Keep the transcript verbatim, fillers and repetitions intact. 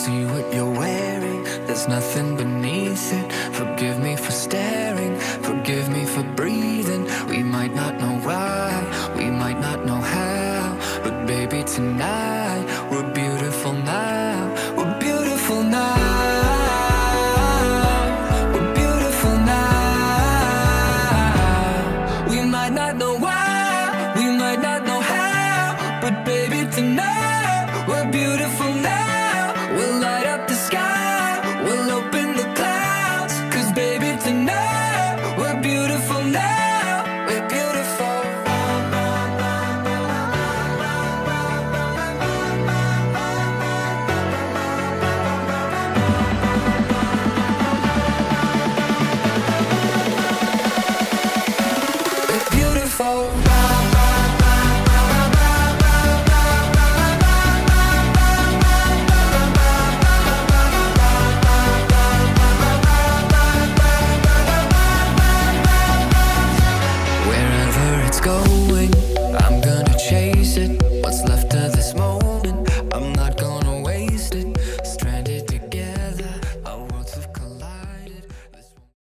see what you're wearing, there's nothing beneath it. Forgive me for staring, forgive me for breathing. We might not know why, we might not know how, but baby tonight, we're beautiful now. We're beautiful now. We're beautiful now. We might not know why, we might not know how, but baby tonight, we're beautiful now. We'll light up the sky, we'll open the clouds, 'cause baby tonight, we're beautiful now. We're beautiful. We're beautiful. Go